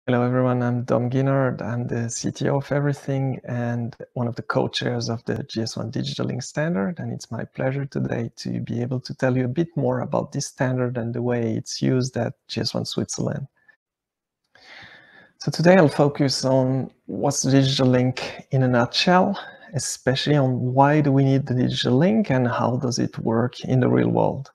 Hello everyone, I'm Dom Guinard. I'm the CTO of Everything and one of the co-chairs of the GS1 Digital Link standard. And it's my pleasure today to be able to tell you a bit more about this standard and the way it's used at GS1 Switzerland. So today I'll focus on what's the digital link in a nutshell, especially on why do we need the digital link and how does it work in the real world.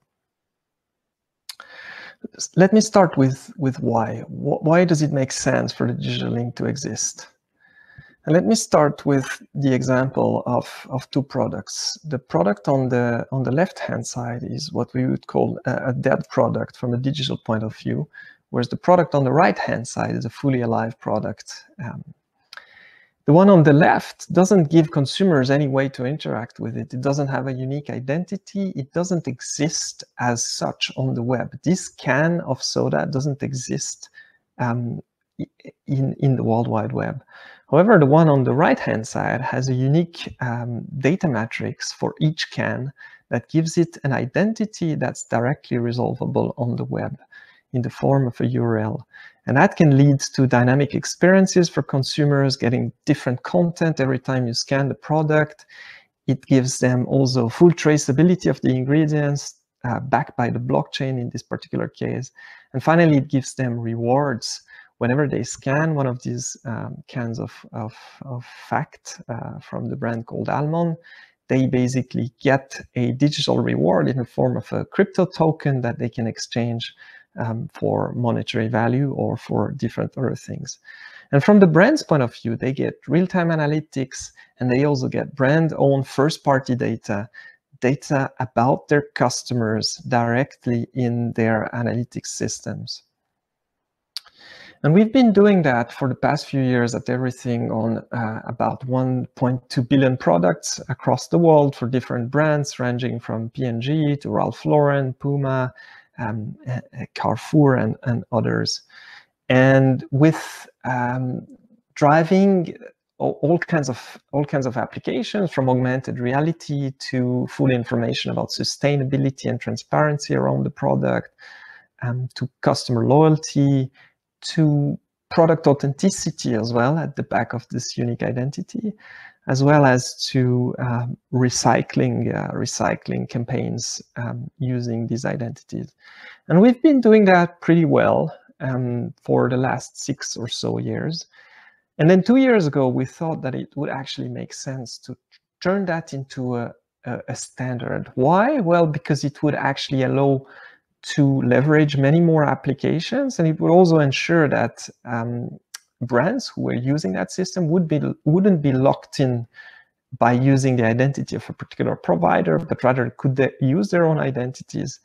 Let me start with why. Why does it make sense for the digital link to exist? And let me start with the example of two products. The product on the left-hand side is what we would call a dead product from a digital point of view, whereas the product on the right-hand side is a fully alive product. The one on the left doesn't give consumers any way to interact with it. It doesn't have a unique identity. It doesn't exist as such on the web. This can of soda doesn't exist in the World Wide Web. However, the one on the right-hand side has a unique data matrix for each can that gives it an identity that's directly resolvable on the web in the form of a URL. And that can lead to dynamic experiences for consumers, getting different content every time you scan the product. It gives them also full traceability of the ingredients backed by the blockchain in this particular case. And finally, it gives them rewards. Whenever they scan one of these cans of Fact from the brand called Almond, they basically get a digital reward in the form of a crypto token that they can exchange for monetary value or for different other things. And from the brand's point of view, they get real-time analytics, and they also get brand-owned first-party data about their customers directly in their analytics systems. And we've been doing that for the past few years at Everything on about 1.2 billion products across the world for different brands, ranging from P&G to Ralph Lauren, Puma, Carrefour, and others. And with driving all kinds of applications, from augmented reality to full information about sustainability and transparency around the product, to customer loyalty, to product authenticity as well at the back of this unique identity, as well as to recycling campaigns using these identities. And we've been doing that pretty well for the last 6 or so years. And then 2 years ago, we thought that it would actually make sense to turn that into a standard. Why? Well, because it would actually allow to leverage many more applications, and it would also ensure that brands who were using that system wouldn't be locked in by using the identity of a particular provider, but rather could they use their own identities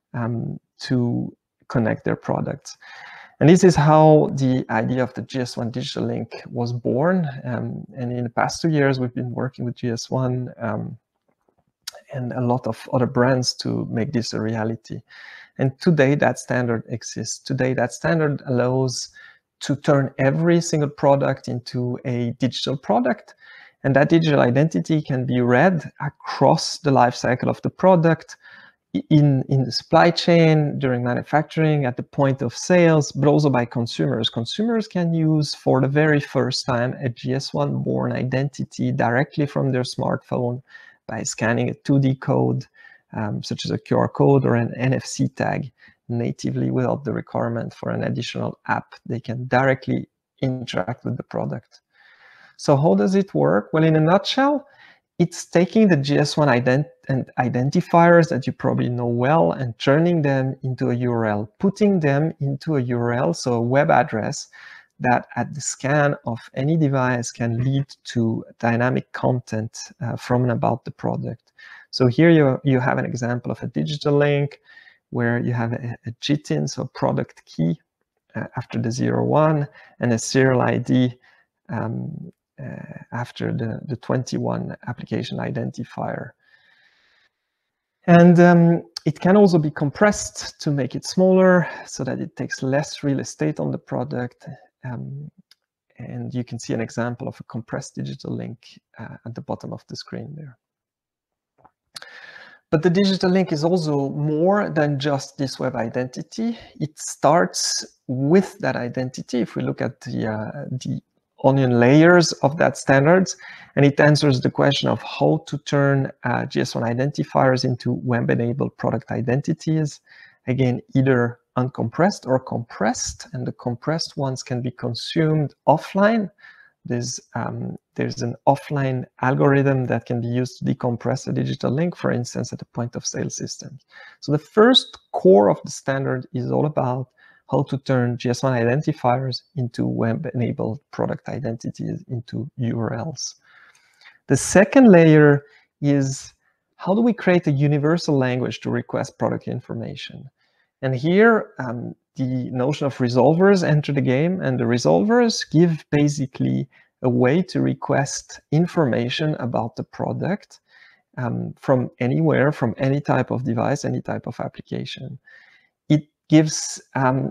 to connect their products. And this is how the idea of the GS1 Digital Link was born. And in the past 2 years, we've been working with GS1 and a lot of other brands to make this a reality. And today that standard exists. Today that standard allows to turn every single product into a digital product. And that digital identity can be read across the life cycle of the product, in the supply chain, during manufacturing, at the point of sales, but also by consumers. Consumers can use for the very first time a GS1 born identity directly from their smartphone by scanning a 2D code, such as a QR code or an NFC tag, natively without the requirement for an additional app. They can directly interact with the product. So how does it work? Well, in a nutshell, it's taking the GS1 identifiers that you probably know well and turning them into a URL, putting them into a URL, so a web address that at the scan of any device can lead to dynamic content from and about the product. So here you have an example of a digital link where you have a GTIN, so product key after the 01, and a serial ID after the 21 application identifier. And it can also be compressed to make it smaller so that it takes less real estate on the product. And you can see an example of a compressed digital link at the bottom of the screen there. But the digital link is also more than just this web identity. It starts with that identity, if we look at the onion layers of that standards, and it answers the question of how to turn GS1 identifiers into web-enabled product identities. Again, either uncompressed or compressed, and the compressed ones can be consumed offline. There's an offline algorithm that can be used to decompress a digital link, for instance, at the point of sale systems. So the first core of the standard is all about how to turn GS1 identifiers into web-enabled product identities, into URLs. The second layer is how do we create a universal language to request product information? And here, the notion of resolvers enter the game, and the resolvers give basically a way to request information about the product from anywhere, from any type of device, any type of application. It gives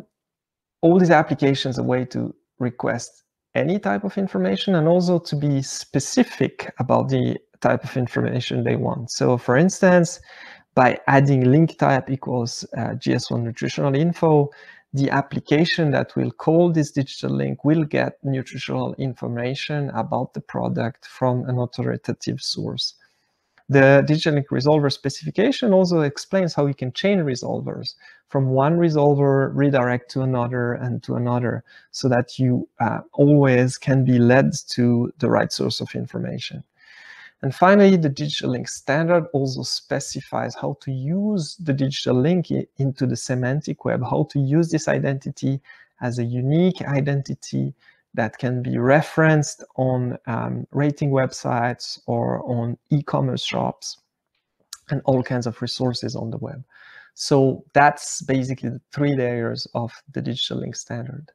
all these applications a way to request any type of information and also to be specific about the type of information they want. So for instance, by adding link type equals GS1 nutritional info, the application that will call this digital link will get nutritional information about the product from an authoritative source. The digital link resolver specification also explains how you can chain resolvers from one resolver, redirect to another and to another, so that you always can be led to the right source of information. And finally, the digital link standard also specifies how to use the digital link into the semantic web, how to use this identity as a unique identity that can be referenced on rating websites or on e-commerce shops and all kinds of resources on the web. So that's basically the three layers of the digital link standard.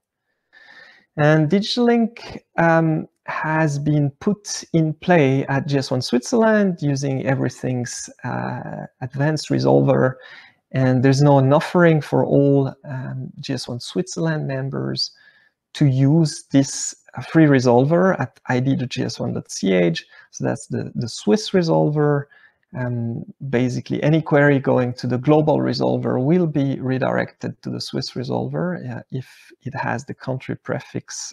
And digital link has been put in play at GS1 Switzerland using Everything's advanced resolver. And there's now an offering for all GS1 Switzerland members to use this free resolver at id.gs1.ch. So that's the Swiss resolver. Basically, any query going to the global resolver will be redirected to the Swiss resolver if it has the country prefix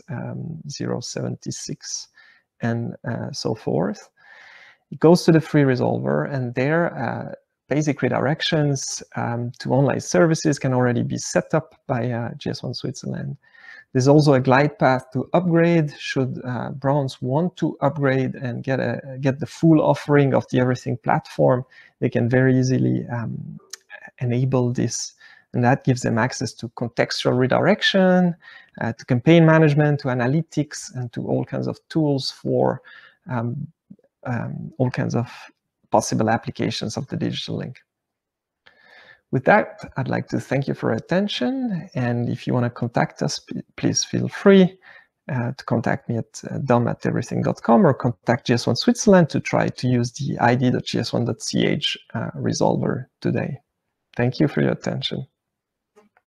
076 and so forth. It goes to the free resolver, and there basic redirections to online services can already be set up by GS1 Switzerland. There's also a glide path to upgrade should brands want to upgrade and get the full offering of the Everything platform. They can very easily enable this, and that gives them access to contextual redirection, to campaign management, to analytics, and to all kinds of tools for all kinds of possible applications of the digital link. With that, I'd like to thank you for your attention. And if you want to contact us, please feel free to contact me at dom@everything.com or contact GS1 Switzerland to try to use the id.gs1.ch resolver today. Thank you for your attention.